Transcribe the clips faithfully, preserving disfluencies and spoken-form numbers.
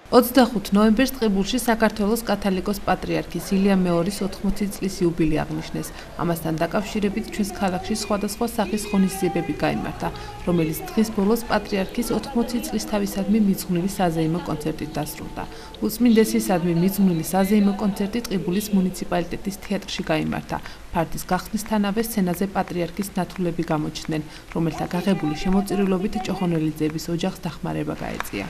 ოცდახუთ ნოემბერს ტყიბულში საქართველოს კათოლიკოს პატრიარქის ილია მეორის ოთხმოცი წლის იუბილე აღნიშნეს. ამასთან დაკავშირებით ჩვენს ქალაქში სხვადასხვა სახის ღონისძიებები გაიმართა, რომელიც დღის ბოლოს პატრიარქის ოთხმოცი წლისთავისადმი მიძღვნილი საზეიმო კონცერტით დასრულდა. უწმინდესისადმი მიძღვნილი საზეიმო კონცერტი ტყიბულის მუნიციპალიტეტის თეატრში გაიმართა. ფარდის გახსნისთანავე სცენაზე პატრიარქის ნათლულები გამოჩნდნენ, რომელთა გაღებული შემოწირულობით ჭოხონელიძეების ოჯახს დახმარება გაეწია.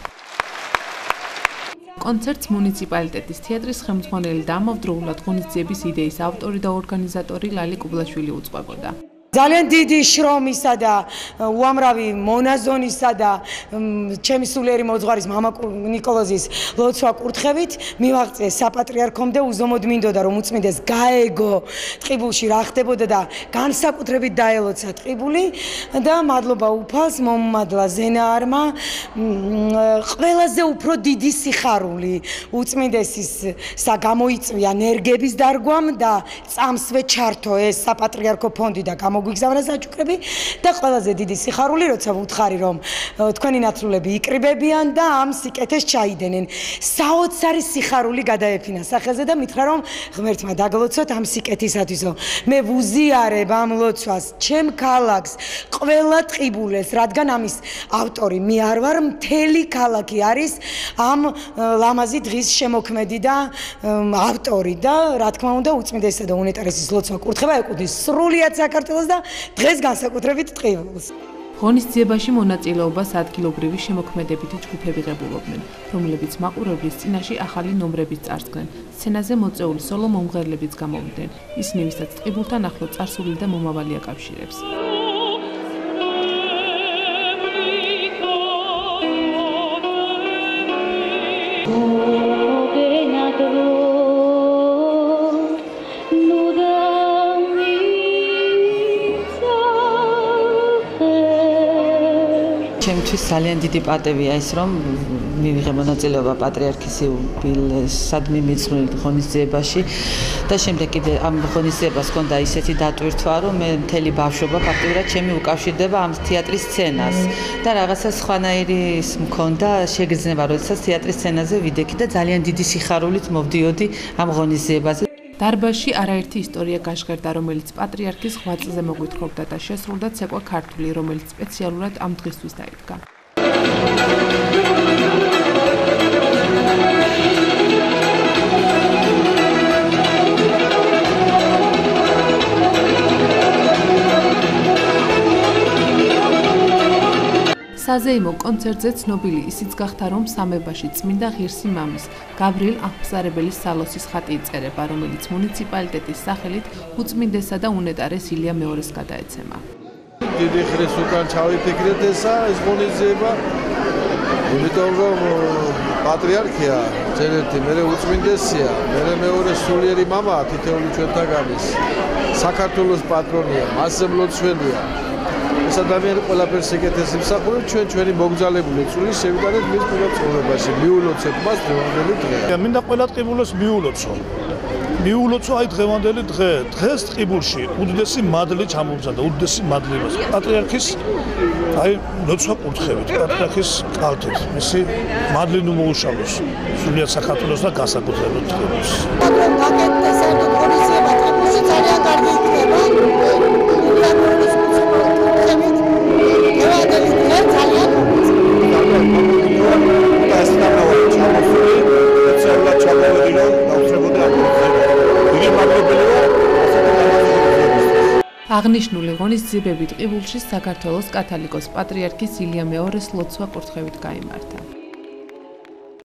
კონცერტს მუნიციპალიტეტის თეატრის ხელმძღვანელი და ამავდროულად ღონისძიების იდეის ავტორი და ორგანიზატორი ლალი კუბლაშვილი უძღვებოდა. ძალიან დიდი შრომისა და უამრავი მონაზონისა და ჩემი სულიერი მოძღვარის მამა ნიკოლოზის ლოცვა კურთხევით მივაღწიე საპატრიარქომდე უზომოდ მინდოდა რომ უწმინდეს გაეგო ტყიბულში რა ხდებოდა და განსაკუთრებით დაელოცა ტყიბული და მადლობა უფალს მომმადლა ზენაარმა ყველაზე უფრო დიდი სიხარული უწმინდესისა გამოიწვია ნერგების დარგვამ და წამსვე ჩართო ეს საპატრიარქო ფონდი და გამო გვიგზავნა საჩუქრები და ყველაზე დიდი სიხარული როცა ვუთხარი რომ თქვენი ნათლულები იკრიბებიან და ამ სიკეთეს ჩაიდენენ. საოცარი სიხარული გადაეფინა სახეზე და მითხრა რომ ღმერთმა დაგლოცოთ ამ სიკეთისათვისო. მე ვუზიარებ ამ ლოცვას ჩემ ქალაქს, ყველა ტყიბულეს, რადგან ამის ავტორი მე არ ვარ, მთელი ქალაქი არის ამ ლამაზი დღის შემოქმედი და ავტორი და რა თქმა უნდა უწმინდესისა და უნეტარესის ლოცვა კურთხევა ეკუთვნის სრულიად საქართველოს და დღეს განსაკუთრებით ტყიბულს. ღონისძიებაში მონაწილეობას ადგილობრივი შემოქმედებითი ჯგუფები ღებულობდნენ, რომლებიც მაყურებლის წინაშე ახალი ნომრებით წარსდგნენ. სცენაზე მოწეული სოლო მომღერლებიც გამოვიდნენ, ისინი ვისაც ტყიბულთან ახლო წარსული და მომავალი აკავშირებს. ჩემთვის ძალიან დიდი პატევია ის რომ მივიღე მონაწილეობა პატრიარქის იუბილესადმი მიძღვნილ ღონისძიებაში და შემდეგ კიდე ამ ღონისძიებას ჰქონდა ისეთი დატვირთვა რომ მე მთელი ბავშვობა ფაქტიურად ჩემი უკავშირდება ამ თეატრის სცენას და რაღაცა სხვანაირი ის მქონდა შეგრძნება როდესაც თეატრის სცენაზე ვიდექი და ძალიან დიდი სიხარულით მოვდიოდი ამ ღონისძიებაზე. დარბაზში არაერთი ისტორია გაჟღერდა, რომელიც პატრიარქის ღვაწლზე მოგვითხრობდა და შესრულდა ცეკვა ქართული, რომელიც სპეციალურად ამ დღისთვის დაიდგა. საზეიმო კონცერტზე ცნობილი ისიც გახდა, რომ სამებაში წმინდა ღირსი მამის გაბრიელ აღბზარებელის სალოსის ხატი იწერება, რომელიც მუნიციპალიტეტის სახელით უწმინდესა და უნეტარეს ილია მეორეს გადაეცემა. დიდი ხნის უკან ჩავიფიქრეთ ესა ეს ღონისძიება, იმიტომ რომ პატრიარქია ერთ-ერთი მერე უწმინდესია, მერე მეორე სულიერი მამაა თითოეული ჩვენთაგანის, საქართველოს პატრონია, მასზე მლოცველია. ეს ადამიანი ყველაფერს ეკეთებს იმსახურებს ჩვენ ჩვენი მოგზალებული წვლის შევიტანეთ მის პირად ცხოვრებაში მიულოცეთ მას დღევანდელი დღე. მინდა ყველა ტყიბულს მიულოცო. მიულოცო აი დღევანდელი დღე. დღეს ტყიბულში უდიდესი მადლი ჩამომზადდა, უდიდესი მადლი იმას. პატრიარქის აი ლოცვა კურთხევით, პატრიარქის კალთით. მისი მადლი ნუ მოუშალოს სულიად საქართველოს და განსაკუთრებით ტყიბულს. გაკეთდეს ამ ღონისძიება ტყიბულში ძალიან კარგი იქნება. აღნიშნული ღონისძიებები ტყიბულში საქართველოს კათოლიკოს პატრიარქის ილია მეორის ლოცვა კურთხევით გაიმართა.